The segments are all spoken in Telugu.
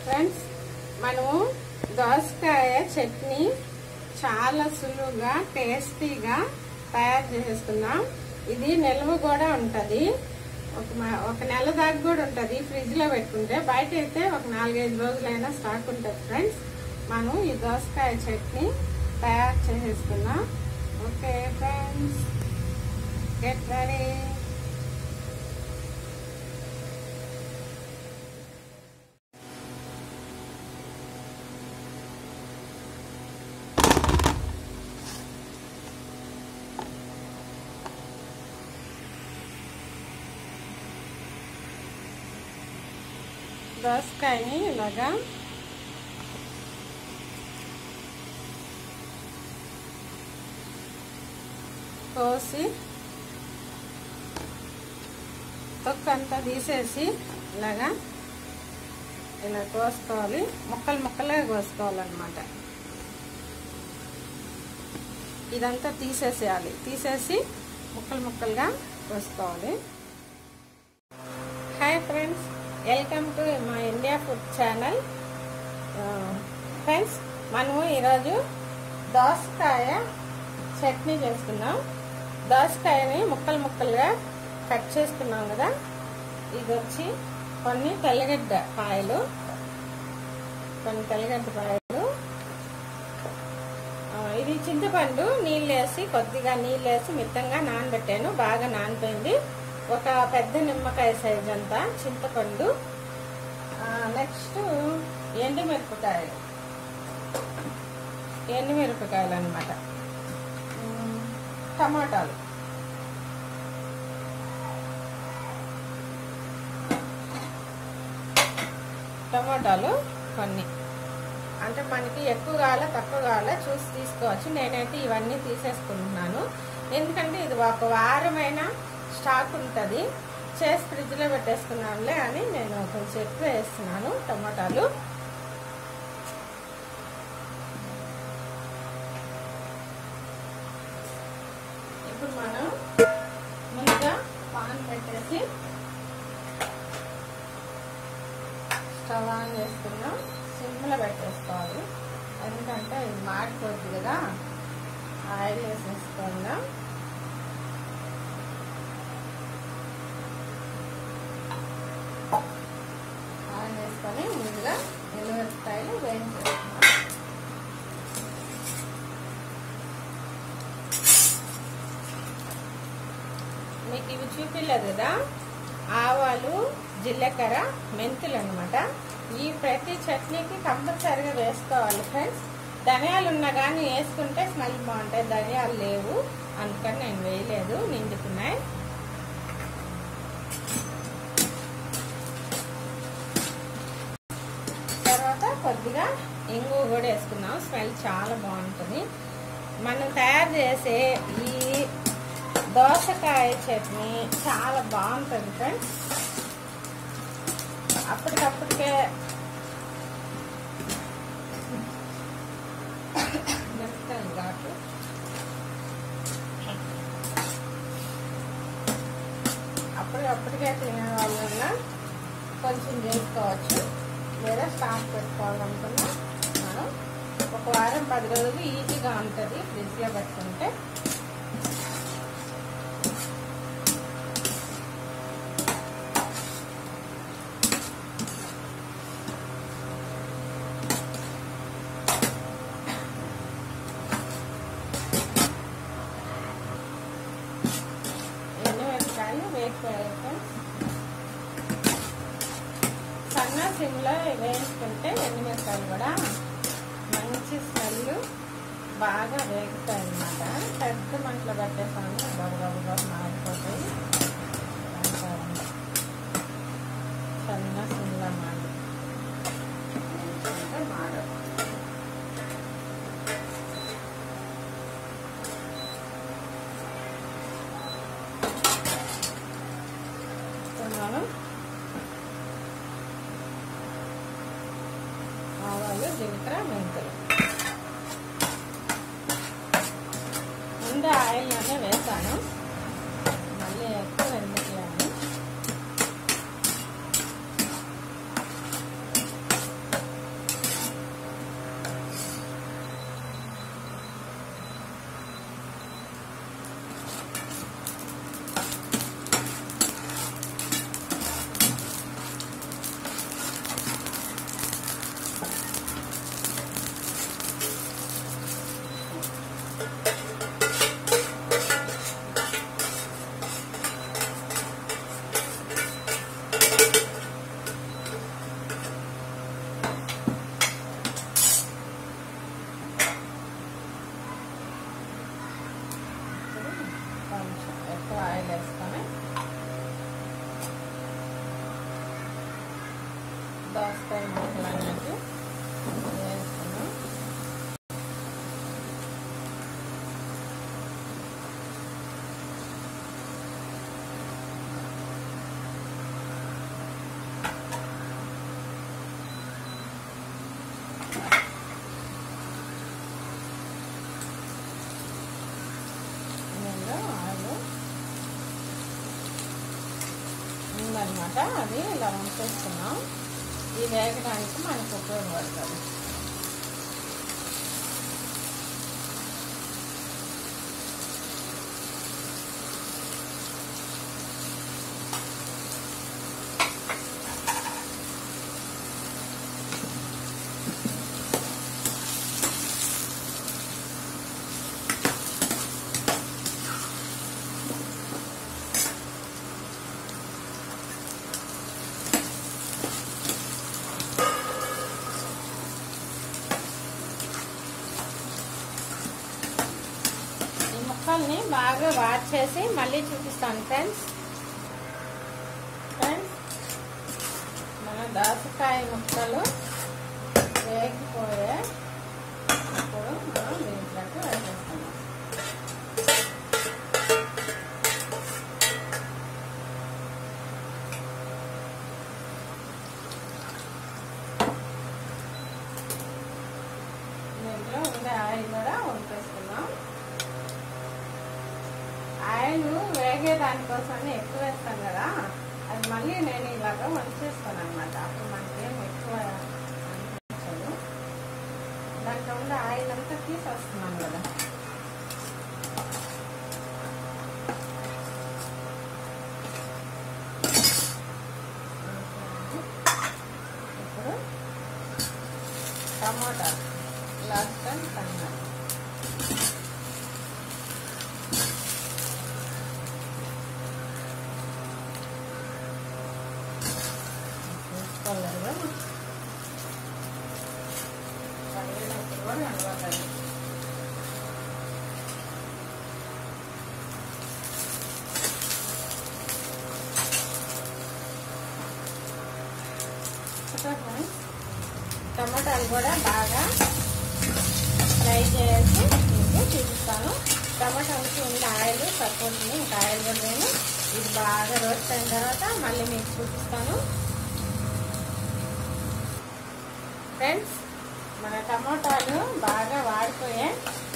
ఫ్రెండ్స్, మనము దోసకాయ చట్నీ చాలా సులువుగా టేస్టీగా తయారు చేసుకున్నాం. ఇది నిల్వ కూడా ఉంటుంది, ఒక నెల దాకా కూడా ఉంటుంది ఫ్రిడ్జ్ లో పెట్టుకుంటే. బయట అయితే ఒక 4-5 రోజులైనా స్టాక్ ఉంటుంది. ఫ్రెండ్స్, మనం ఈ దోసకాయ చట్నీ తయారు చేసేసుకున్నాం. Okay friends, get ready. దోసకాయని ఇలాగా కోసి తొక్కంతా తీసేసి ఇలా కోసుకోవాలి. ముక్కలు ముక్కలుగా కోసుకోవాలన్నమాట. ఇదంతా తీసేసేయాలి. తీసేసి ముక్కలు ముక్కలుగా కోసుకోవాలి. హాయ్ ఫ్రెండ్స్, వెల్కమ్ టు మా ఇండియా ఫుడ్ ఛానల్. ఫ్రెండ్స్, మనము ఈరోజు దోసకాయ చట్నీ చేసుకున్నాం. దోసకాయని ముక్కలు ముక్కలుగా కట్ చేసుకున్నాం కదా. ఇది వచ్చి కొన్ని తెల్లగడ్డ పాయలు, ఇది చింతపండు కొద్దిగా నీళ్ళు వేసి మిత్తంగా నానబెట్టాను. బాగా నానిపోయింది. ఒక పెద్ద నిమ్మకాయ సైజ్ అంతా చింతపండు. నెక్స్ట్ ఎండుమిరపకాయలు అన్నమాట. టమాటాలు కొన్ని, అంటే మనకి ఎక్కువ కావాలా తక్కువ కావాలా చూసి తీసుకోవచ్చు. నేనైతే ఇవన్నీ తీసేసుకుంటున్నాను, ఎందుకంటే ఇది ఒక వారమైనా స్టాక్ ఉంటుంది. చేసి ఫ్రిడ్జ్ లో పెట్టేసుకున్నానులే అని నేను కొంచెం ఎక్కువ వేస్తున్నాను టమాటాలు. ఇప్పుడు మనం ముందుగా పాన్ పెట్టేసి స్టవ్ ఆన్ చేసుకున్నాం. సిమ్లో పెట్టేసుకోవాలి, ఎందుకంటే ఇది మాడిపోద్ది కదా. ఆయిల్ వేసేసుకుందాం. ఆయిల్ వేసుకొని ముందుగా ఎండుమిరపకాయలు వేయించేసుకున్నాం. మీకు ఇవి చూపించలేదు కదా, ఆవాలు, జీలకర్ర, మెంతులు అన్నమాట. ఈ ప్రతి చట్నీకి కంపల్సరిగా వేసుకోవాలి ఫ్రెండ్స్. ధనియాలు ఉన్నా కానీ వేసుకుంటే స్మెల్ బాగుంటాయి. ధనియాలు లేవు, అందుకని నేను వేయలేదు, నిండుకున్నాయి. తర్వాత కొద్దిగా ఇంగువ కూడా వేసుకున్నాం. స్మెల్ చాలా బాగుంటుంది. మనం తయారు చేసే ఈ దోసకాయ చట్నీ చాలా బాగుంటుంది ఫ్రెండ్స్. అప్పటికప్పటికే ఘాటు అప్పటికప్పటికే తినే వాళ్ళ కొంచెం చేసుకోవచ్చు, లేదా స్టాక్ పెట్టుకోవాలనుకున్నా మనం ఒక వారం 10 రోజులు ఈజీగా ఉంటుంది ఫ్రిడ్జ్లో పెట్టుకుంటే. సన్న సిమ్లో వేయించుకుంటే ఎండుమిరపకాయలు కూడా మంచి స్మెల్ బాగా వేగుతాయి అన్నమాట. పెద్ద మంటలో పెట్టేసాము, గబగబగా మాడిపోతాయి. సన్న సిమ్లో మాడదు. ఆవాలు, జీలకర్ర, మెంతులు ముందు ఆయిల్లోనే వేసాను, మళ్ళీ ఎక్కువ ఎందుకు. ఆయిల్ వేసుకొని దోసకాయ ముక్కలు అనేది వేసుకున్నాం. ఉందన్నమాట, అది ఇలా ఉంచేస్తున్నాం. ఈ వేగడానికి మనకు ఉపయోగపడుతుంది. ముక్కల్ని బాగా వాష్ చేసి మళ్ళీ చూపిస్తాను ఫ్రెండ్స్. మన దోసకాయ ముక్కలు వేగిపోయే ఇప్పుడు మనం దీంట్లోకి వేసేస్తున్నాం. దీంట్లో ఉండే ఆయిల్ కూడా వంపేసుకున్నాం. ఆయిల్ వేగే దానికోసమని ఎక్కువ వేస్తాను కదా, అది మళ్ళీ నేను ఇలాగా వంచేస్తాను అనమాట. అప్పుడు మనకేం ఎక్కువ అనిపించదు. దాంట్లో ఉండే ఆయిల్ అంతా తీసేస్తున్నాను కదా. ఇప్పుడు టమాటా లాస్ట్ టైం కన్నా టమాటాలు కూడా బాగా ఫ్రై చేసి మీకు చూపిస్తాను. టమాటాలకి ఉండే ఆయిల్ సరిపోతుంది, ఇంకా ఆయిల్ కూడా నేను ఇది బాగా రోస్ట్ అయిన తర్వాత మళ్ళీ మీకు చూపిస్తాను. ఫ్రెండ్స్, మన టమాటాలు బాగా వాడిపోయాయి.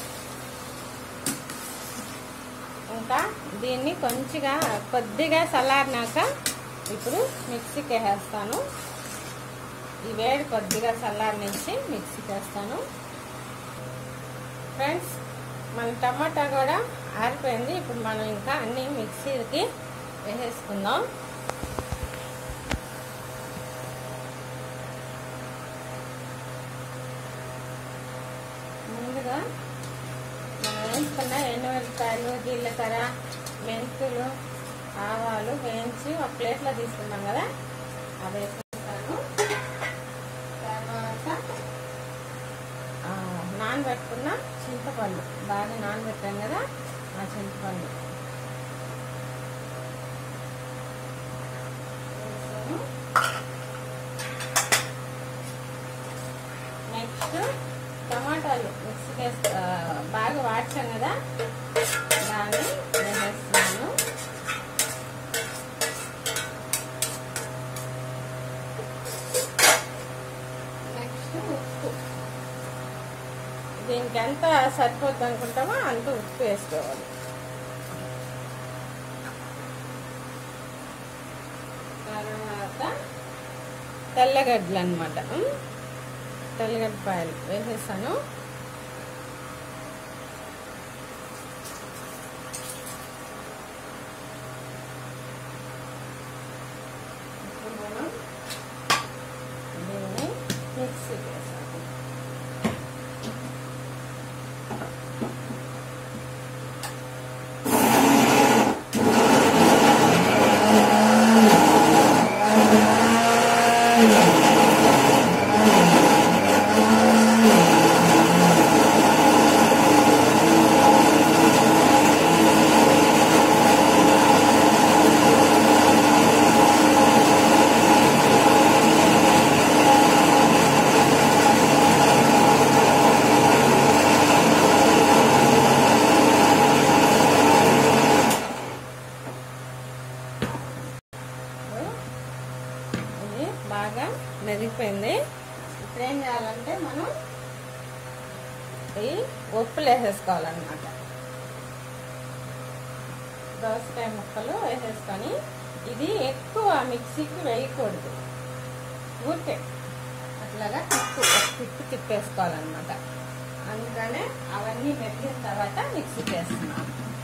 ఇంకా దీన్ని కొద్దిగా చల్లారినాక ఇప్పుడు మిక్సీకి వేసేస్తాను. ఈ వేడి కొద్దిగా చల్లారనిచ్చి మిక్సీకి వేస్తాను. ఫ్రెండ్స్, మన టమాటా కూడా ఆరిపోయింది. ఇప్పుడు మనం ఇంకా అన్ని మిక్సీకి వేసేసుకుందాం. ముందుగా మనం వేసుకున్న ఎండుమిరపకాయలు, జీలకర్ర, మెంతులు, ఆవాలు వేయించి ఒక ప్లేట్లో తీసుకున్నాం కదా, అది వేసేస్తాను. తర్వాత నానబెట్టుకున్న చింతపండు, బాగా నానబెట్టాం కదా ఆ చింతపండు వేసాను. నెక్స్ట్ టమాటాలు మిక్సీకి బాగా వాడ్చాం కదా, దాన్ని వేసేస్తున్నాను. నెక్స్ట్ ఉప్పు, దీనికి ఎంత సరిపోద్ది అనుకుంటామో అంత ఉప్పు వేసుకోవాలి. తర్వాత తెల్లగడ్డలు అన్నమాట, తెల్లగడ్డపాయలు వేసేసాను. ఇప్పుడు మనం దీన్ని మిక్సీకి వేసాము. ఉప్పులు వేసేసుకోవాలన్నమాట. దోసకాయ ముక్కలు వేసేసుకొని ఇది ఎక్కువ మిక్సీకి వేయకూడదు, ఊరికే అట్లాగా తిప్పు తిప్పేసుకోవాలన్నమాట. అందుకనే అవన్నీ మెట్టిన తర్వాత మిక్సీకి వేస్తున్నాం.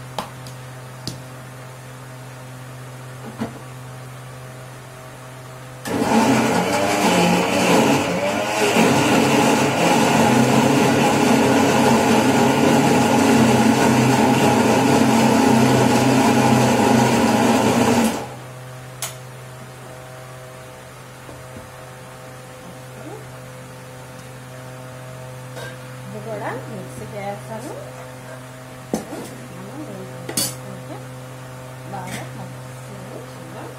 ఇది కూడా మిక్సీకి వేస్తాను. బాగా చూద్దాం.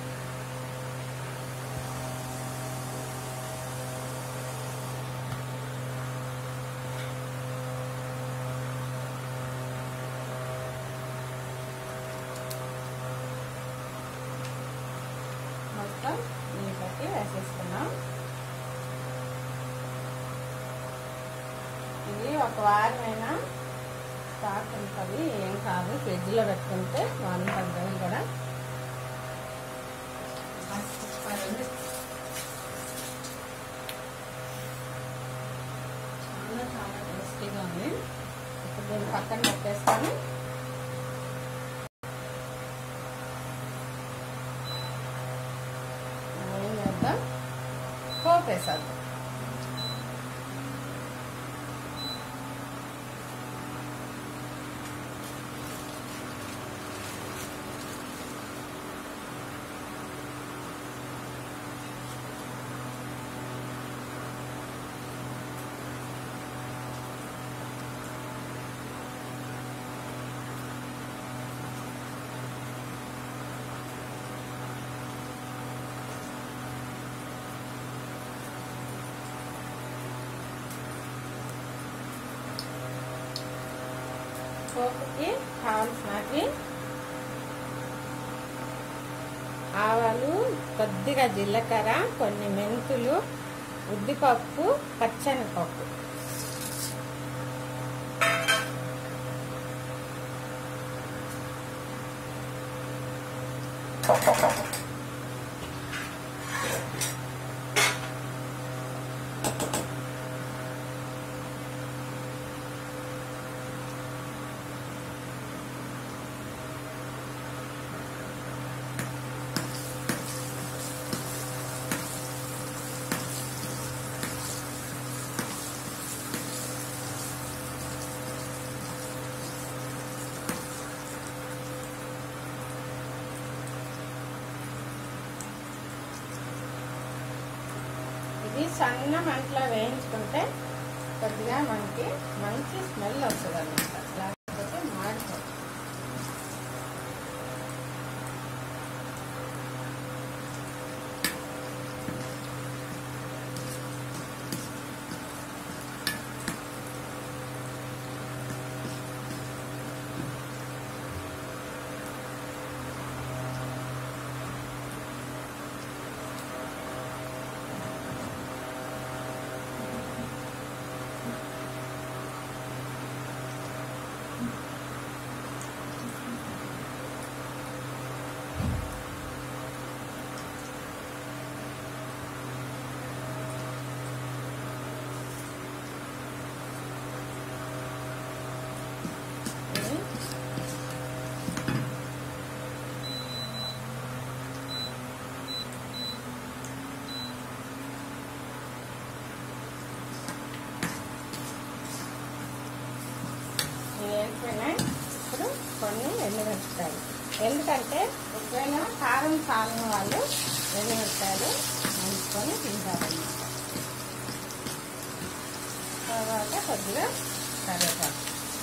మొత్తం నీళ్ళు బట్టి వేసేసుకున్నాం. ఇది ఒక వారమైనా స్టాక్ ఉంటుంది, ఏం కాదు. ఫ్రిడ్జ్లో పెట్టుకుంటే 110 రోజులు కూడా. చాలా చాలా టేస్టీగా ఉంది. ఇప్పుడు దీన్ని పక్కన పెట్టేసుకొని ఏం చేద్దాం, పోపు వేసేద్దాం. పోపుకి కావాల్సినవి ఆవాలు, కొద్దిగా జీలకర్ర, కొన్ని మెంతులు, ఉద్దిపప్పు, పచ్చెనగపప్పు. ఇది సన్న మంటలో వేయించుకుంటే కొద్దిగా మనకి మంచి స్మెల్ వస్తుంది అన్నమాట, లేకపోతే మాడిపోతుంది. ఇప్పుడు కొన్ని ఎండుమిరపకాయలు, ఎందుకంటే ఒకవేళ కారం చాలని వాళ్ళు ఎండుమిరపకాయలు మంచుకొని తింటారన్నమాట. తర్వాత కొద్దిగా కరివేపాకు.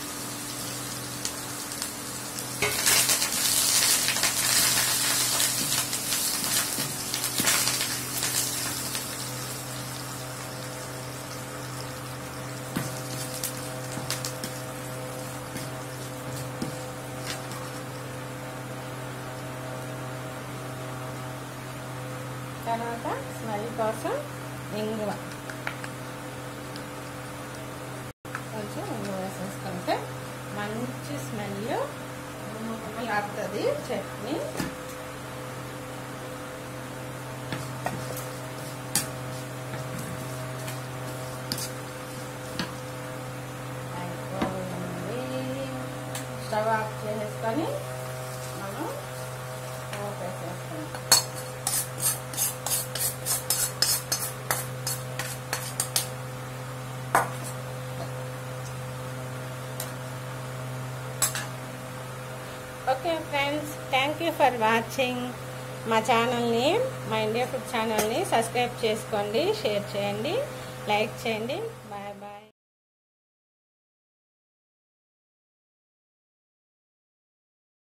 తర్వాత స్మెల్ కోసం ఇంగువ, కొంచెం ఇంగువ వేసేస్తాం. ఆరుతుంది చట్నీ. స్టవ్ ఆఫ్ చేసేసుకొని మనం వేసేస్తాం. Okay friends, thank you for watching. మా ఛానల్ని, మా ఇండియా ఫుడ్ ఛానల్ని సబ్స్క్రైబ్ చేసుకోండి, షేర్ చేయండి, లైక్ చేయండి.